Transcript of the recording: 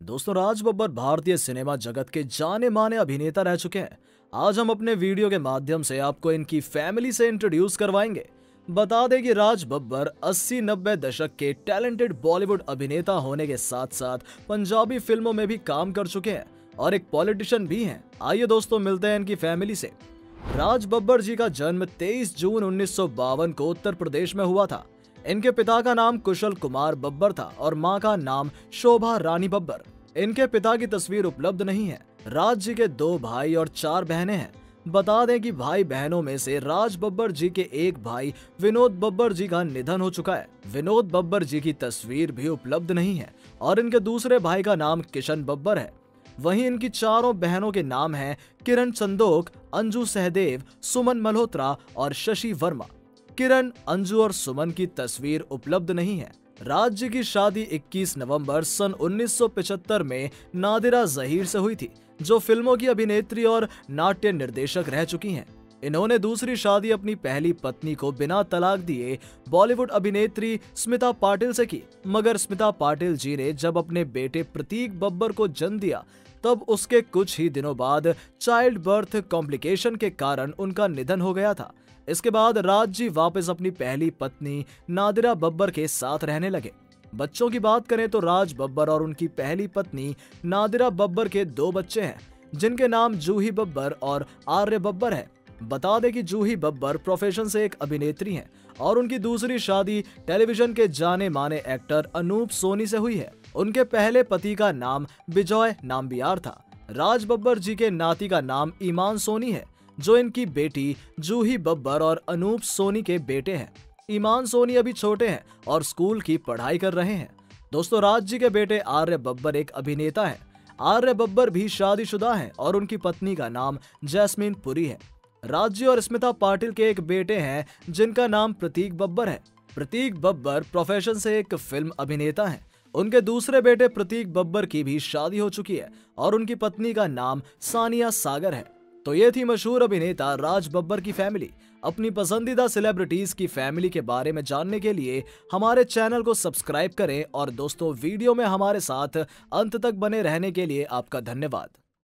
दोस्तों, राज बब्बर भारतीय सिनेमा जगत के जाने माने अभिनेता रह चुके हैं। आज हम अपने वीडियो के माध्यम से आपको इनकी फैमिली से इंट्रोड्यूस करवाएंगे। बता दें कि राज बब्बर 80-90 दशक के टैलेंटेड बॉलीवुड अभिनेता होने के साथ साथ पंजाबी फिल्मों में भी काम कर चुके हैं और एक पॉलिटिशियन भी हैं। आइए दोस्तों, मिलते हैं इनकी फैमिली से। राज बब्बर जी का जन्म 23 जून 1952 को उत्तर प्रदेश में हुआ था। इनके पिता का नाम कुशल कुमार बब्बर था और मां का नाम शोभा रानी बब्बर। इनके पिता की तस्वीर उपलब्ध नहीं है। राज जी के 2 भाई और 4 बहनें हैं। बता दें कि भाई बहनों में से राज बब्बर जी के एक भाई विनोद बब्बर जी का निधन हो चुका है। विनोद बब्बर जी की तस्वीर भी उपलब्ध नहीं है और इनके दूसरे भाई का नाम किशन बब्बर है। वहीं इनकी चारों बहनों के नाम हैं किरण चंदोक, अंजू सहदेव, सुमन मल्होत्रा और शशि वर्मा। किरण, अंजू और सुमन की तस्वीर उपलब्ध नहीं है। राज जी की शादी 21 नवंबर सन 1975 में नादिरा जहीर से हुई थी, जो फिल्मों की अभिनेत्री और नाट्य निर्देशक रह चुकी हैं। इन्होंने दूसरी शादी अपनी पहली पत्नी को बिना तलाक दिए बॉलीवुड अभिनेत्री स्मिता पाटिल से की, मगर स्मिता पाटिल जी ने जब अपने बेटे प्रतीक बब्बर को जन्म दिया तब उसके कुछ ही दिनों बाद चाइल्ड बर्थ कॉम्प्लिकेशन के कारण उनका निधन हो गया था। इसके बाद राज जी वापस अपनी पहली पत्नी नादिरा बब्बर के साथ रहने लगे। बच्चों की बात करें तो राज बब्बर और उनकी पहली पत्नी नादिरा बब्बर के 2 बच्चे हैं, जिनके नाम जूही बब्बर और आर्य बब्बर है। बता दें कि जूही बब्बर प्रोफेशन से एक अभिनेत्री हैं और उनकी दूसरी शादी टेलीविजन के जाने माने एक्टर अनूप सोनी से हुई है। उनके पहले पति का नाम बिजॉय नाम्बियार था। राज बब्बर जी के नाती का नाम ईमान सोनी है, जो इनकी बेटी जूही बब्बर और अनूप सोनी के बेटे हैं। ईमान सोनी अभी छोटे हैं और स्कूल की पढ़ाई कर रहे हैं। दोस्तों, राज जी के बेटे आर्य बब्बर एक अभिनेता हैं। आर्य बब्बर भी शादीशुदा हैं और उनकी पत्नी का नाम जैस्मीन पुरी है। राज जी और स्मिता पाटिल के एक बेटे हैं जिनका नाम प्रतीक बब्बर है। प्रतीक बब्बर प्रोफेशन से एक फिल्म अभिनेता हैं। उनके दूसरे बेटे प्रतीक बब्बर की भी शादी हो चुकी है और उनकी पत्नी का नाम सानिया सागर है। तो ये थी मशहूर अभिनेता राज बब्बर की फैमिली। अपनी पसंदीदा सेलिब्रिटीज की फैमिली के बारे में जानने के लिए हमारे चैनल को सब्सक्राइब करें और दोस्तों, वीडियो में हमारे साथ अंत तक बने रहने के लिए आपका धन्यवाद।